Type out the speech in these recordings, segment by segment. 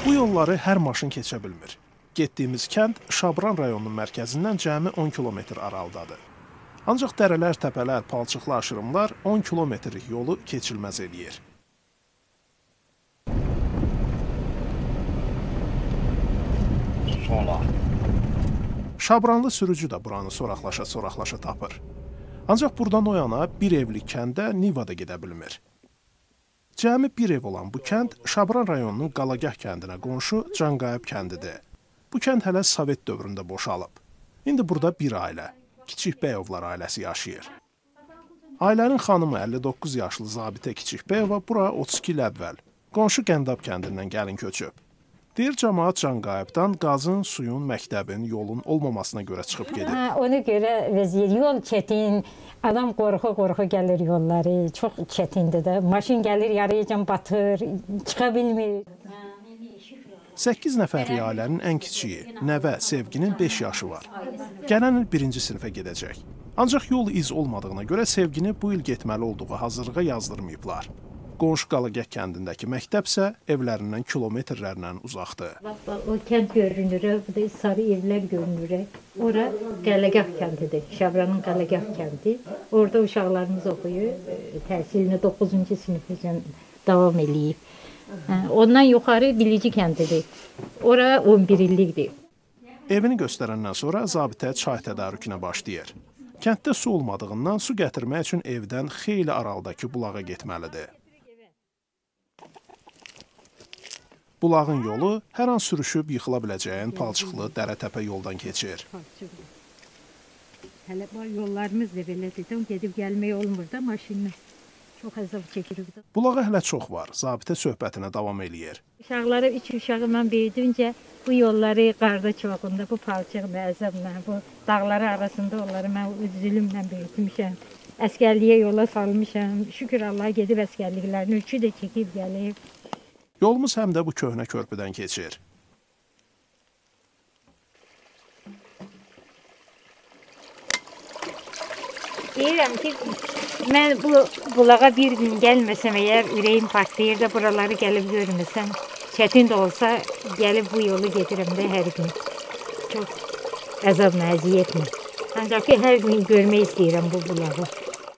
Bu yolları hər maşın keçə bilmir. Getdiyimiz kənd Şabran rayonunun mərkəzindən cəmi 10 kilometr aralıdadır. Ancaq dərələr, təpələr, palçıqlı aşırımlar 10 kilometrlik yolu keçilməz eləyir. Şabranlı sürücü də buranı soraqlaşa tapır. Ancaq buradan o yana bir evlik kəndə Niva da gedə bilmir. Cəmi bir ev olan bu kənd Şabran rayonunun Qalagah kəndinə qonşu Canqayıb kəndidir. Bu kənd hələ Sovet dövründə boşalıb. İndi burada bir ailə, Kiçikbəyovlar ailəsi yaşayır. Ailənin xanımı 59 yaşlı Zabitə Kiçikbəyova bura 32 il əvvəl qonşu Qəndab kəndindən gəlin köçüb. Deyir, cəmaat Canqayıbdan qazın, suyun, məktəbin, yolun olmamasına görə çıxıb gedir. Ona görə vəziyyət, yol çətin, adam qorxa-qorxa gəlir yolları, çox çətindir də. Maşın gəlir, yarıyacan batır, çıxa bilmir. 8 nəfərli ailənin ən kiçiyi, nəvə Sevginin 5 yaşı var. Gələn il 1-ci sinifə gedəcək. Ancaq yol iz olmadığına görə Sevgini bu il getməli olduğu hazırlığa yazdırmayıblar. Qonşu Qalagah kəndindəki məktəb isə evlərindən kilometrlərlə uzaqdır. O kənd görünür, bu da sarı evlər görünür. Ora Qalagah kəndidir, Şabranın Qalagah kəndi. Orada uşaqlarımız oxuyur, təhsilini 9-cu sinifəcən davam eləyib. Ondan yuxarı Bilici kəndidir, ora 11 illikdir. Evini göstərəndən sonra Zabitə çay tədarükünə başlayır. Kənddə su olmadığından su gətirmək üçün evdən xeyli aralıdakı bulağa getməlidir. Bulağın yolu hər an sürüşüb yıxıla biləcəyin palçıqlı dərə-təpə yoldan keçir. Hələ yollarımız da belədir, gedib gəlmək olmur da maşınla. Çox əzab çəkirik. Bulağa hələ çox var, Zabitə söhbətinə davam eləyir. Uşaqları, 3 uşağı mən böyüdüncə bu yolları qarda çoxunda, bu palçıqla, əzabla, bu dağları arasında onları mən zülümlə böyütmüşəm. Əskərliyə yola salmışam. Şükür Allaha gedib əskərliklərini üçü də çəkib gəlib. Yolumuz həm də bu köhnə körpüdən keçir. Deyirəm ki, mən bu bulağa bir gün gəlməsəm, əgər ürəyim partlayır da buraları gəlib görməsəm, çətin də olsa gəlib bu yolu gedirəm də hər gün. Çox əzabla, əziyyətlə. Ancaq ki, hər gün görmək istəyirəm bu bulağı.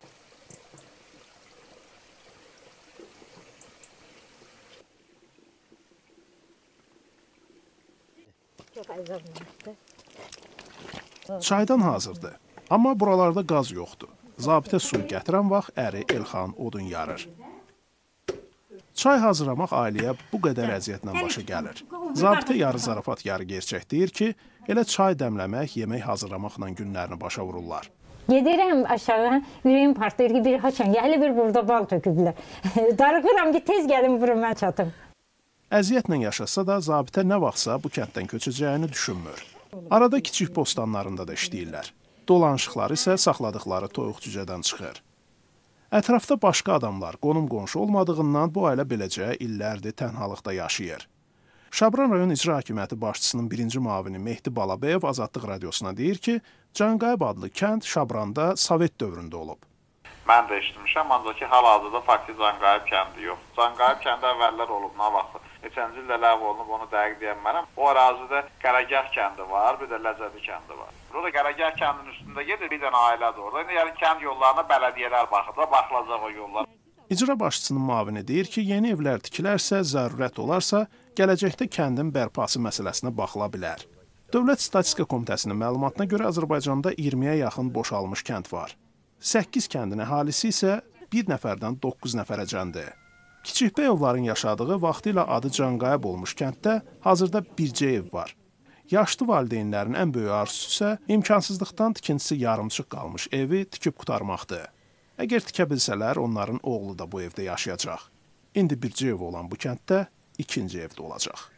Çaydan hazırdır, amma buralarda qaz yoxdur. Zabitə suyu gətirən vaxt əri Elxan odun yarır. Çay hazırlamaq ailəyə bu qədər əziyyətlə başa gəlir. Zabitə yarı zarafat, yarı gerçək deyir ki, elə çay dəmləmək, yemək hazırlamaqla günlərini başa vururlar. Gedirəm aşağı, ürəyim partlayır ki, bir haçan, gəli bir burada bal töküblər. Darıxıram ki, tez gəlin bura mən çatım. Əziyyətlə yaşasa da Zabitə nə vaxtsa bu kənddən köçəcəyini düşünmür. Arada kiçik bostanlarında da işləyirlər. Dolanışıqları isə saxladıqları toyuq-cücədən çıxır. Ətrafda başqa adamlar, qonum-qonşu olmadığından bu ailə beləcə illərdir tənhalıqda yaşayır. Şabran rayon İcra Hakimiyyəti başçısının 1-ci müavini Mehdi Balabəyov Azadlıq radiosuna deyir ki, Canqayıb adlı kənd Şabranda Sovet dövründə olub. Mən də eşitmişəm, ancaq ki, hal-hazırda faktik Canqayıb kəndi yox. Canqayıb kəndi əvvəllər olub, nə vaxt? Neçənci ildə ləğv olunub, onu dəqiq deyəmmərəm. O ərazidə Qaragah kəndi var, bir də Ləzədi kəndi var. Burada Qaragah kəndinin üstündə gedir, bir dənə ailədir orada. İndi yəni kənd yollarına bələdiyyələr baxır da, baxılacaq o yollar. İcra başçısının müavini deyir ki, yeni evlər tikilərsə, zərurət olarsa, gələcəkdə kəndin bərpası məsələsinə baxıla bilər. Dövlət Statistika Komitəsinin məlumatına görə Azərbaycanda 20-yə yaxın boşalmış kənd var. 8 kəndin əhalisi isə 1 nəfərdən 9 nəfərəcəndir. Kiçikbəyovların yaşadığı vaxtilə adı Canqayıb olmuş kənddə hazırda bircə ev var. Yaşlı valideynlərin ən böyük arzusu isə imkansızlıqdan tikintisi yarımçıq qalmış evi tikib qurtarmaqdır. Əgər tikə bilsələr, onların oğlu da bu evdə yaşayacaq. İndi bircə ev olan bu kənddə ikinci evdə olacaq.